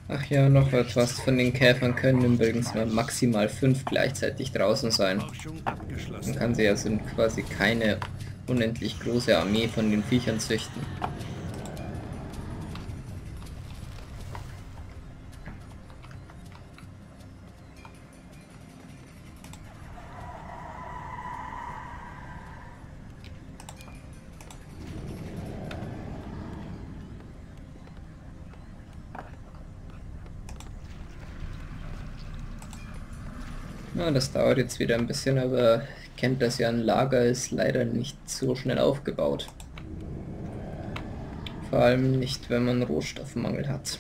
Ach ja, noch etwas. Von den Käfern können übrigens nur maximal 5 gleichzeitig draußen sein. Forschung Man abgeschlossen. kann sie also quasi keine unendlich große Armee von den Viechern züchten. Ja, das dauert jetzt wieder ein bisschen, aber kennt das ja, ein Lager ist leider nicht so schnell aufgebaut. Vor allem nicht, wenn man Rohstoffmangel hat.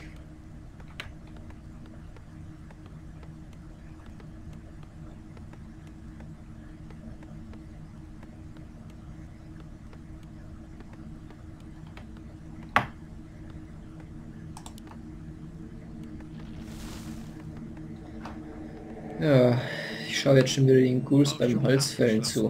Ja, ich schaue jetzt schon wieder den Ghouls beim Forschung Holzfällen abgeschlossen. zu.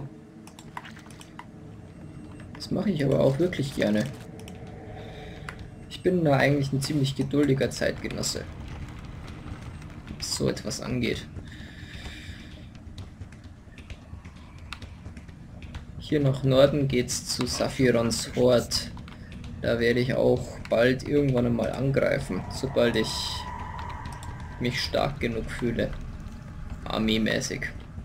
Das mache ich aber auch wirklich gerne. Ich bin da eigentlich ein ziemlich geduldiger Zeitgenosse, was so etwas angeht. Hier nach Norden geht's zu Saphirons Hort. Da werde ich auch bald irgendwann einmal angreifen, sobald ich mich stark genug fühle, armeemäßig.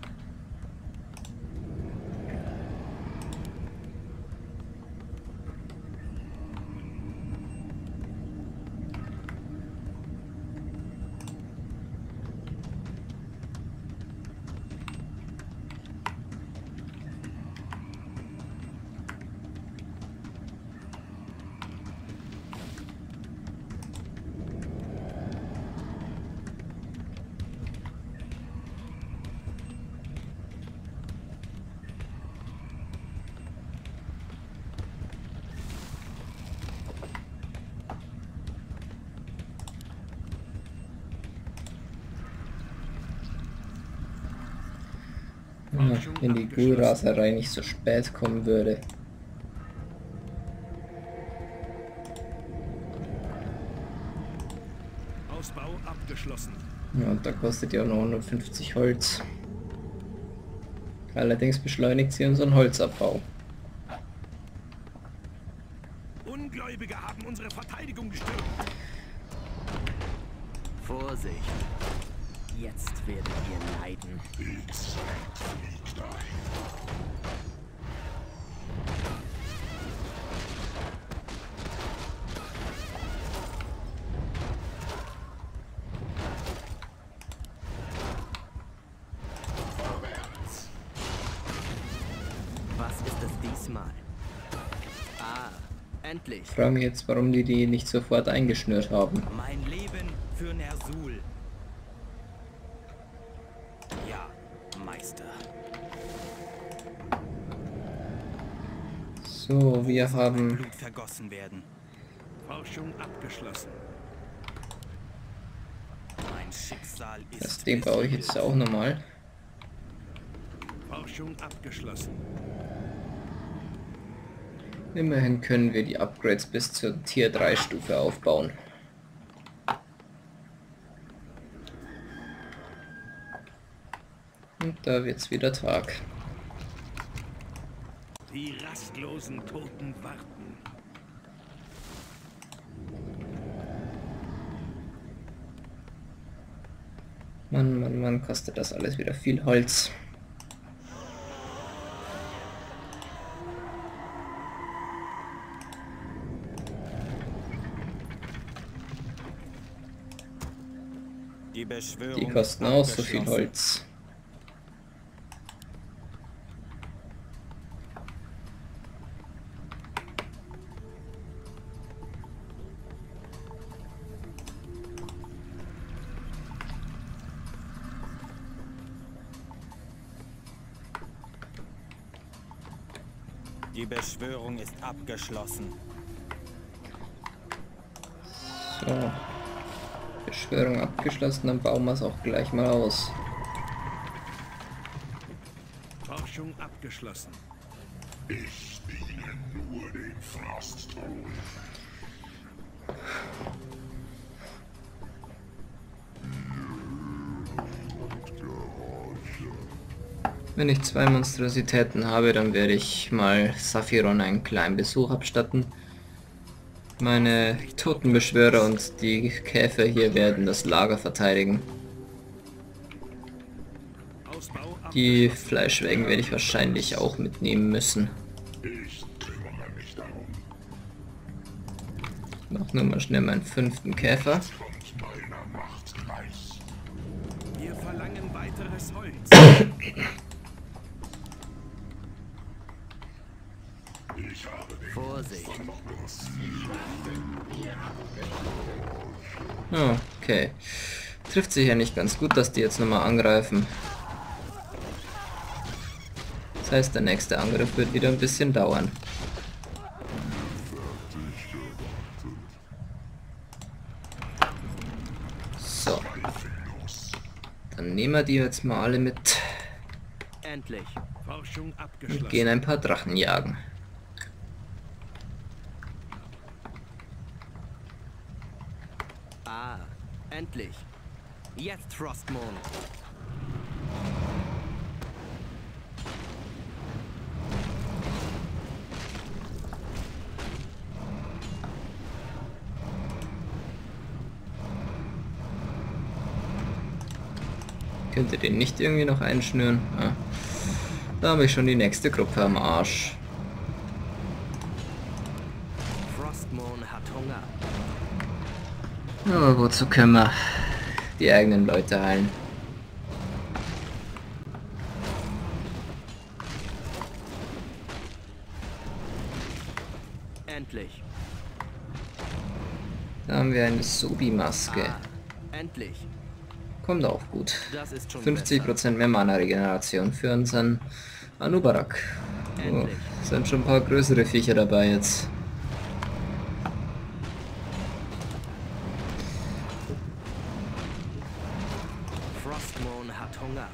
Ja, Forschung wenn die abgeschlossen. Ghoul-Raserei nicht so spät kommen würde. Ausbau abgeschlossen. Ja, und da kostet ja noch 150 Holz. Allerdings beschleunigt sie unseren Holzabbau. Ungläubige haben unsere Verteidigung gestürmt. Vorsicht! Jetzt werdet ihr leiden. Was ist es diesmal? Ah, endlich! Ich frage mich jetzt, warum die nicht sofort eingeschnürt haben. Mein Leben für Nersul. Ja, Meister. So, wir haben... Blut vergossen werden. Forschung abgeschlossen. Mein Schicksal ist Das Ding baue ich jetzt auch nochmal. Forschung abgeschlossen. Immerhin können wir die Upgrades bis zur Tier 3 Stufe aufbauen. Und da wird's wieder Tag. Die rastlosen Toten warten. Mann, Mann, Mann, kostet das alles wieder viel Holz. Die Beschwörung Die kosten auch so viel Holz. Die Beschwörung ist abgeschlossen. So. Beschwörung abgeschlossen, dann bauen wir es auch gleich mal aus. Forschung abgeschlossen. Ich diene nur den Frosttod. Wenn ich 2 Monstrositäten habe, dann werde ich mal Saphiron einen kleinen Besuch abstatten. Meine Totenbeschwörer und die Käfer hier werden das Lager verteidigen. Ausbau Die abgeschlossen. Fleischwägen werde ich wahrscheinlich auch mitnehmen müssen. Ich kümmere mich darum. Ich mach nur mal schnell meinen 5. Käfer. Kommt meiner Macht gleich. Wir verlangen weiteres Holz. Ich habe den Vorsicht. Okay. Trifft sich ja nicht ganz gut, dass die jetzt nochmal angreifen. Das heißt, der nächste Angriff wird wieder ein bisschen dauern. So. Dann nehmen wir die jetzt mal alle mit Endlich. Forschung und abgeschlossen. gehen ein paar Drachen jagen. Ah, endlich. Jetzt, Frostmourne. Könnt ihr den nicht irgendwie noch einschnüren? Ah. Da habe ich schon die nächste Gruppe am Arsch. Frostmourne hat Hunger. Aber wozu können wir die eigenen Leute heilen? Endlich. Da haben wir eine Sobi-Maske. Ah, endlich. Kommt auch gut. Das ist schon 50% mehr Mana-Regeneration für unseren Anubarak. Oh, Endlich. sind schon ein paar größere Viecher dabei jetzt. Frostmourne hat Hunger.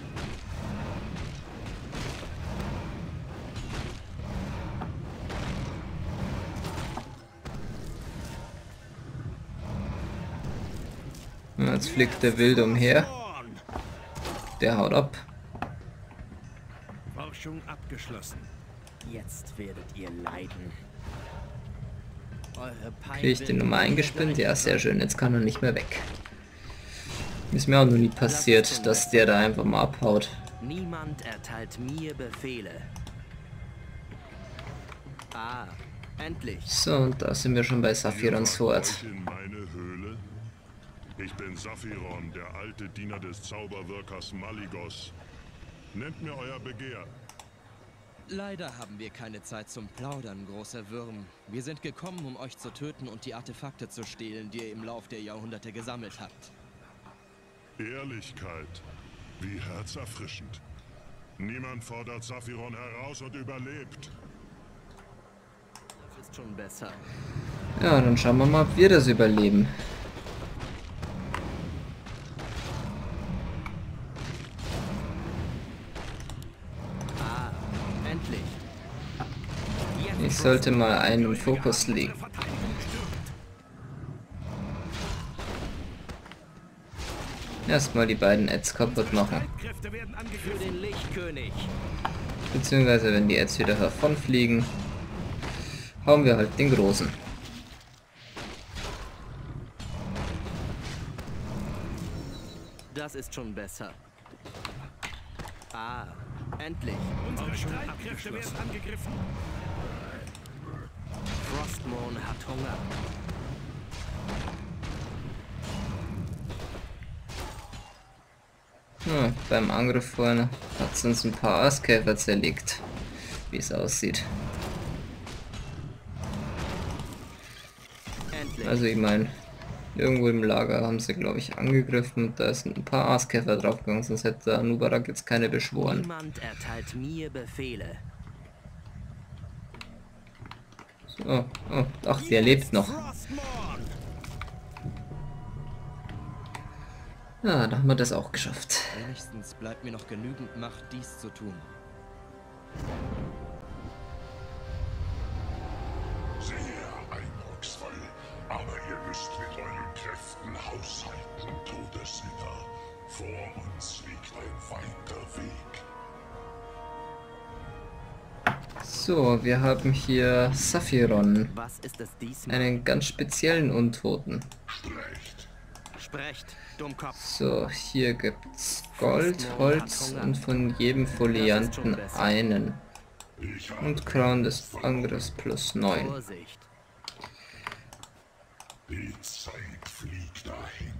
Ja, jetzt fliegt der wild umher. Der haut ab. Forschung abgeschlossen. Jetzt werdet ihr leiden. Eure Kriege ich den nochmal eingespinnt? Ja, sehr schön. Jetzt kann er nicht mehr weg. Ist mir auch noch nie passiert, dass der da einfach mal abhaut. Niemand erteilt mir Befehle. Ah, endlich. So, und da sind wir schon bei Saphirons Sword. Euch in meine Höhle? Ich bin Saphiron, der alte Diener des Zauberwirkers Maligos. Nennt mir euer Begehr. Leider haben wir keine Zeit zum Plaudern, großer Würm. Wir sind gekommen, um euch zu töten und die Artefakte zu stehlen, die ihr im Lauf der Jahrhunderte gesammelt habt. Ehrlichkeit. Wie herzerfrischend. Niemand fordert Saphiron heraus und überlebt. Das ist schon besser. Ja, dann schauen wir mal, ob wir das überleben. Ah, endlich. Jetzt Ich sollte mal einen Fokus legen. Verteidigung gestürmt. Erstmal die beiden Ads kaputt machen. Streitkräfte werden für angegriffen. den Lichtkönig. Beziehungsweise wenn die Ads wieder davonfliegen, hauen wir halt den Großen. Das ist schon besser. Ah, endlich. Unsere Streitkräfte werden angegriffen. Frostmourne hat Hunger. Ja, beim Angriff vorne hat es uns ein paar Aaskäfer zerlegt, wie es aussieht. Endlich. Also ich meine, irgendwo im Lager haben sie, glaube ich, angegriffen und da sind ein paar Aaskäfer draufgegangen, sonst hätte Anubarak jetzt keine beschworen. Niemand erteilt mir Befehle. So, oh, ach, der lebt noch. Frostmourne. Ja, da haben wir das auch geschafft. Wenigstens bleibt mir noch genügend Macht, dies zu tun. Sehr eindrucksvoll. Aber ihr müsst mit euren Kräften haushalten, Todesritter. Vor uns liegt ein weiter Weg. So, wir haben hier Saphiron, Was ist es diesmal? einen ganz speziellen Untoten. Sprecht, Dummkopf. So, hier gibt's Gold, Holz und von jedem Folianten einen. Und Crown des Angriffs plus 9. Vorsicht. Die Zeit fliegt dahin.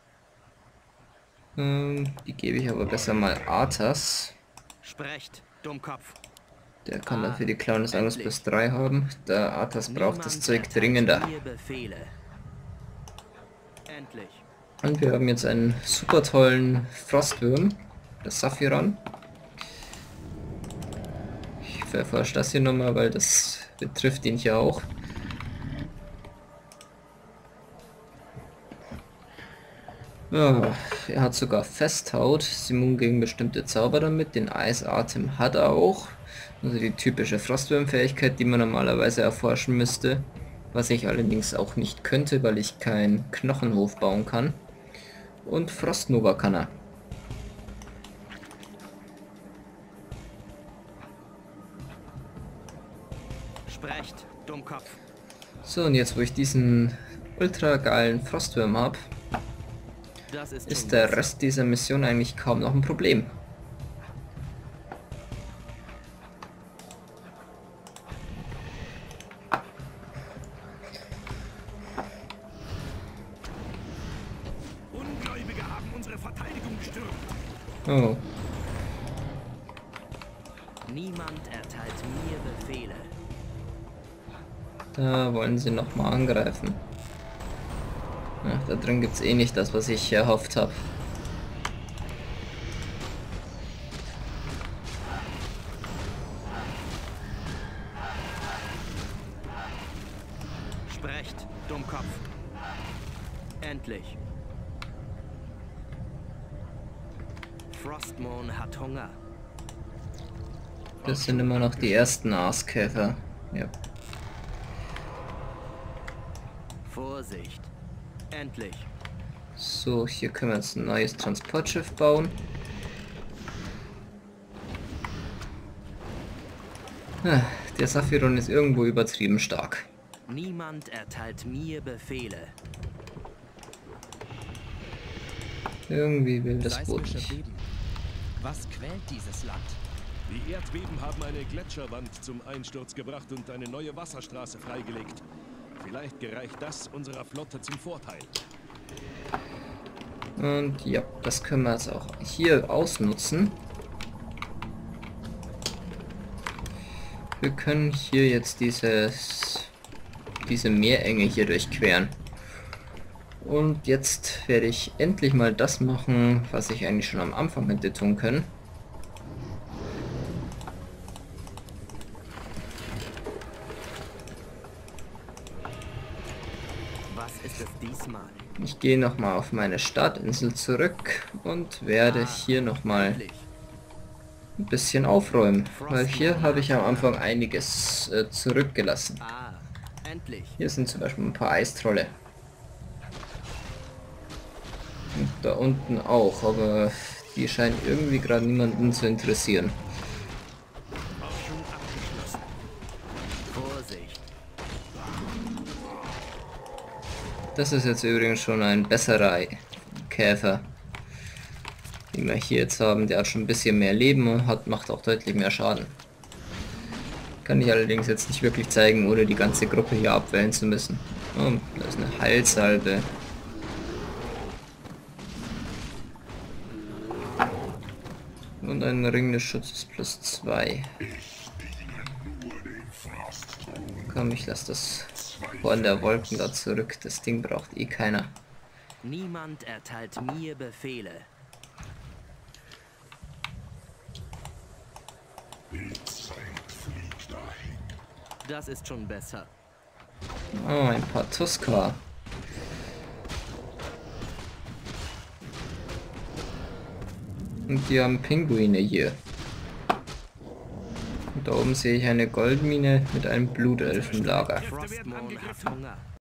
Die gebe ich aber besser mal Arthas. Sprecht, Dummkopf. Der kann dafür die Crown des Angriffs plus 3 haben. Der Arthas braucht das Zeug dringender. Mir Befehle. Endlich. Und wir haben jetzt einen super tollen Frostwurm, das Saphiron. Ich verforsche das hier nochmal, weil das betrifft ihn hier auch. Ja, er hat sogar Festhaut, ist immun gegen bestimmte Zauber damit, den Eisatem hat er auch. Also die typische Frostwurm-Fähigkeit, die man normalerweise erforschen müsste. Was ich allerdings auch nicht könnte, weil ich keinen Knochenhof bauen kann. Und Frostnova kann er. Sprecht, Dummkopf. So, und jetzt wo ich diesen ultra geilen Frostwurm habe, Das ist ist schon der besser. Rest dieser Mission eigentlich kaum noch ein Problem. Ungläubige haben unsere Verteidigung gestürmt. Oh, Niemand erteilt mir Befehle. da wollen sie nochmal angreifen. Ach, da drin gibt es eh nicht das, was ich erhofft habe. Sprecht, Dummkopf. Endlich. Frostmourne hat Hunger. Das sind immer noch die ersten Aaskäfer. Ja. Vorsicht. Endlich. So, hier können wir jetzt ein neues Transportschiff bauen. Ah, der Saphiron ist irgendwo übertrieben stark. Niemand erteilt mir Befehle. Irgendwie will das Boot Seismische nicht. Beben. Was quält dieses Land? Die Erdbeben haben eine Gletscherwand zum Einsturz gebracht und eine neue Wasserstraße freigelegt. Vielleicht gereicht das unserer Flotte zum Vorteil. Und ja, das können wir jetzt auch hier ausnutzen. Wir können hier jetzt diese Meerenge hier durchqueren. Und jetzt werde ich endlich mal das machen, was ich eigentlich schon am Anfang hätte tun können. Was ist es diesmal? Ich gehe nochmal auf meine Startinsel zurück und werde hier nochmal Endlich. ein bisschen aufräumen, weil hier habe ich am Anfang einiges zurückgelassen. Ah, endlich. Hier sind zum Beispiel ein paar Eistrolle. Und da unten auch, aber die scheinen irgendwie gerade niemanden zu interessieren. Forschung abgeschlossen. Vorsicht. Das ist jetzt übrigens schon ein besserer Käfer, den wir hier jetzt haben. Der hat schon ein bisschen mehr Leben und macht auch deutlich mehr Schaden. Kann ich allerdings jetzt nicht wirklich zeigen, ohne die ganze Gruppe hier abwählen zu müssen. Oh, da ist eine Heilsalbe. Und ein Ring des Schutzes plus 2. Komm, ich lasse das Horn der Wolken da zurück. Das Ding braucht eh keiner. Niemand erteilt mir Befehle. Das ist schon besser. Oh, ein paar Tuskar. Und die haben Pinguine hier. Und da oben sehe ich eine Goldmine mit einem Blutelfenlager. Frostmourne hat Hunger.